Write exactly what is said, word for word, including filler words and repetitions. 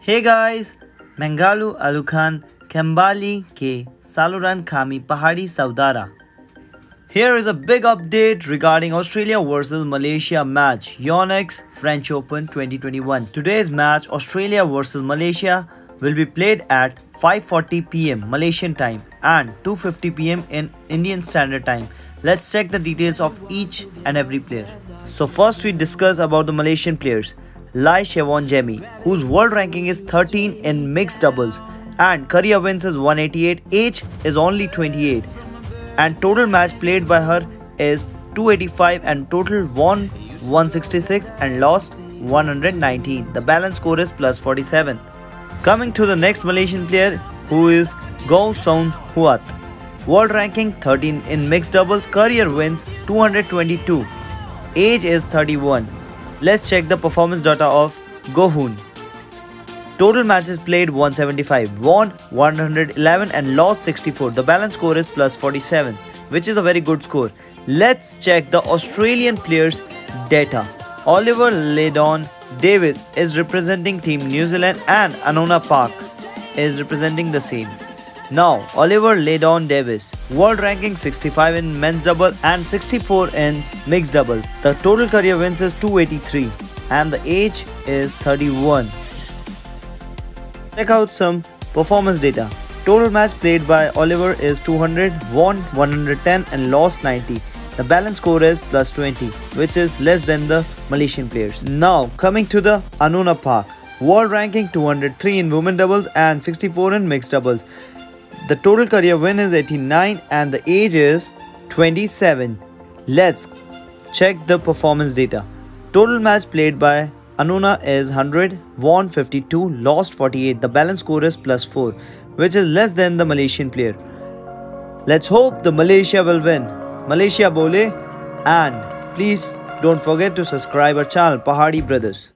Hey guys, Mengalu Alukan Kembali ke Saluran Kami Pahadi Saudara. Here is a big update regarding Australia versus Malaysia match, Yonex French Open twenty twenty-one. Today's match, Australia versus Malaysia, will be played at five forty p m Malaysian time and two fifty p m in Indian Standard Time. Let's check the details of each and every player. So first we discuss about the Malaysian players. Lai Siavon Jemmy, whose world ranking is thirteen in mixed doubles and career wins is one eighty-eight, age is only twenty-eight, and total match played by her is two eighty-five and total won one sixty-six and lost one hundred nineteen. The balance score is plus forty-seven. Coming to the next Malaysian player, who is Goh Soon Huat. World ranking thirteen in mixed doubles, career wins two hundred twenty-two, age is thirty-one. Let's check the performance data of Goh Hoon. Total matches played one seventy-five, won one hundred eleven and lost sixty-four. The balance score is plus forty-seven, which is a very good score. Let's check the Australian players' data. Oliver Leydon Davis is representing Team New Zealand and Anona Park is representing the same. Now, Oliver Leydon Davis, world ranking sixty-five in men's double and sixty-four in mixed doubles. The total career wins is two eighty-three and the age is thirty-one. Check out some performance data. Total match played by Oliver is two hundred, won one hundred ten and lost ninety. The balance score is plus twenty, which is less than the Malaysian players. Now, coming to the Anona Park, world ranking two hundred three in women doubles and sixty-four in mixed doubles. The total career win is eighty-nine and the age is twenty-seven. Let's check the performance data. Total match played by Anuna is one hundred, won fifty-two, lost forty-eight. The balance score is plus four, which is less than the Malaysian player. Let's hope the Malaysia will win. Malaysia bole, and please don't forget to subscribe our channel Pahadi Brothers.